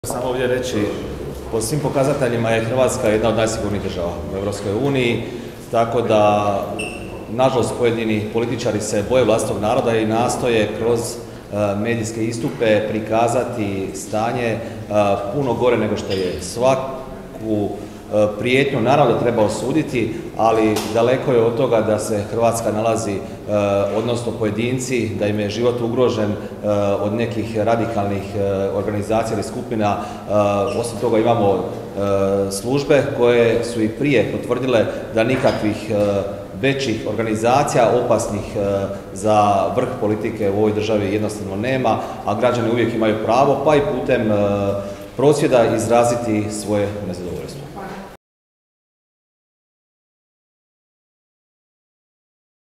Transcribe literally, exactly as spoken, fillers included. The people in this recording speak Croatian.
Samo ovdje reći, po svim pokazateljima je Hrvatska jedna od najsigurnijih država u Europskoj uniji, tako da, nažalost, pojedini političari se boje vlastitog naroda i nastoje kroz medijske istupe prikazati stanje puno gore nego što je. Svaku prijetnju naravno da treba osuditi, ali daleko je od toga da se Hrvatska nalazi, odnosno pojedinci, da im je život ugrožen od nekih radikalnih organizacija ili skupina. Osim toga imamo službe koje su i prije potvrdile da nikakvih većih organizacija opasnih za vrh politike u ovoj državi jednostavno nema, a građani uvijek imaju pravo, pa i putem prosvjeda izraziti svoje nezadovoljstvo.